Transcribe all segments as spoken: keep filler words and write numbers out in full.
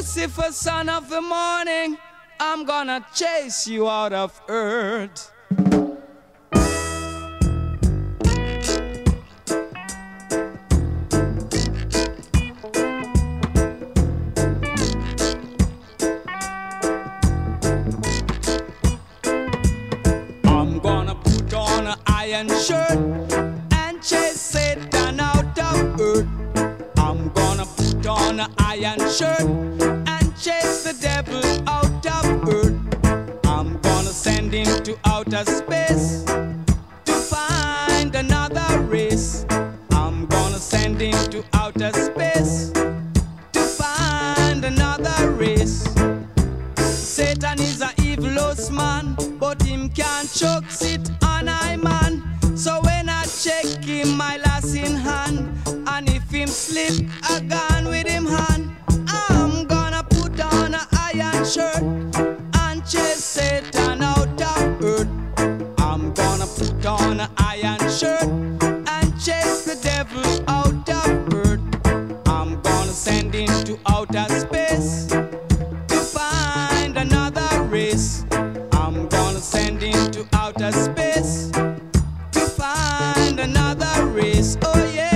Lucifer, son of the morning, I'm gonna chase you out of earth. I'm gonna put on an iron shirt and chase Satan out of earth. I'm gonna put on an iron shirt and chase the devil out of earth. I'm gonna send him to outer space to find another race. I'm gonna send him to outer space to find another race. Satan is a evilous man, but him can't choke sit on I man. So when I check him, my lass in hand, and if him slip a gun with him hand, I'm gonna put on an iron shirt and chase Satan out of earth. I'm gonna put on an iron shirt and chase the devil out of earth. I'm gonna send him to outer space to find another race. I'm gonna send him to outer space to find another race. Oh yeah.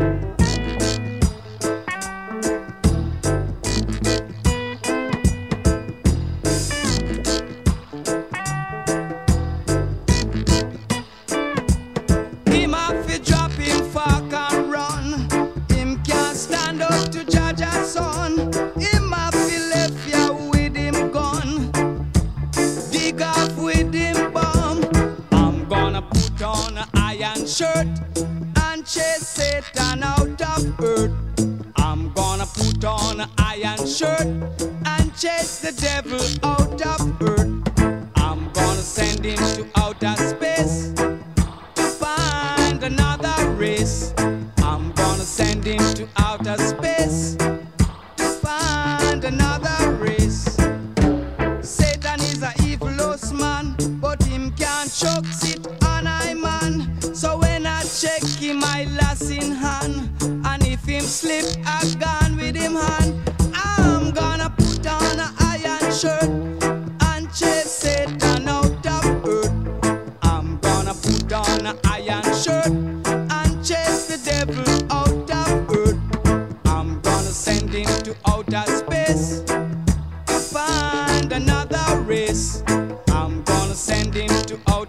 Him have to drop him fork and run. Him can't stand up to judge a son. Him have to left ya with him gun, dig off with him bomb. I'm gonna put on an iron shirt and chase Satan out of earth. I'm gonna put on an iron shirt and chase the devil out of earth. I'm gonna send him to outer space to find another race. I'm gonna send him to outer space to find another race. Satan is a evilous man, but him can't choke sit on I man. So when I check him, I lass in hand, and if him slip a gun with him hand, I'm gonna put on an iron shirt and chase Satan out of earth. I'm gonna put on an iron shirt and chase the devil out of earth. I'm gonna send him to outer space to find another race. I'm gonna send him to outer